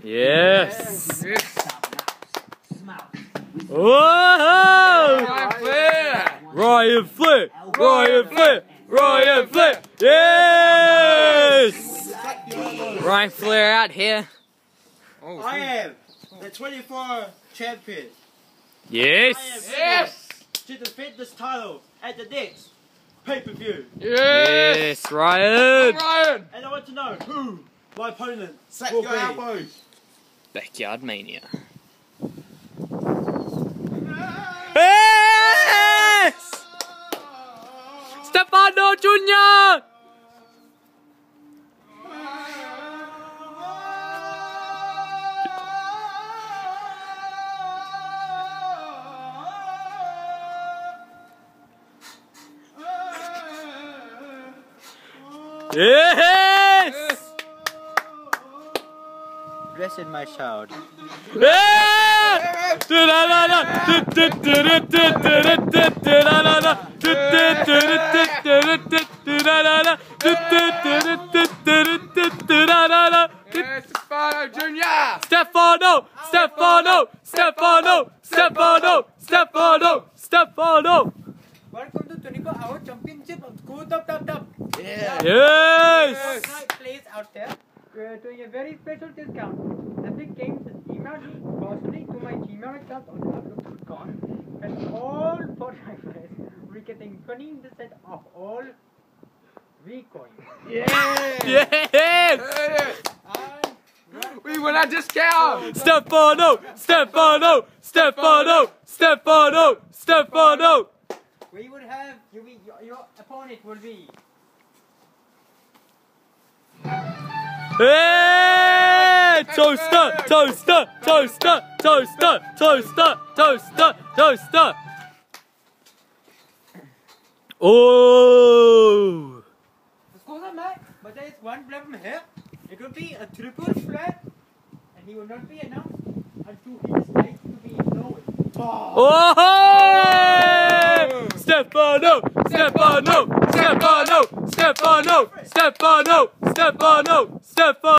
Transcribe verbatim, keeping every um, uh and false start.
Yes. Yes. Whoa! Ryan Flair. Ryan Flair. Ryan Flair. Ryan Flair. Yes. Ryan Flair out here. Oh, I am the twenty-four champion. Yes. I am Yes. to defend this title at the next pay-per-view. Yes. Yes, Ryan. Ryan. And I want to know who my opponent Slap will your be. elbows. Backyard Mania. Yes! Stefano Junior! Yes! Blessed my child. Yeah! Stefano Junior. Stefano! Stefano! Stefano! Stefano! Stefano! Stefano! Welcome to twenty-four hour championship of Q W W. Yeah. Yes! Nice place out there. We're doing a very special discount. Epic Games has emailed me personally to my Gmail account on outlook dot com, and all photographers we're getting twenty percent off all recoins. Yes! Yes. We want a discount. Stefano! Stefano! Stefano! Stefano! Stefano! We would have you, your, your opponent will be Hey! Toaster! Toaster! Toaster! Toaster! Toaster! Toaster! Toaster! Oh! of course I'm right, but there is one problem here. It will be a triple threat, and he will not be announced until he decides to be known. Oh! Stefano! Stefano! Stefano! Stefano! Stefano! Stefano! Stefano!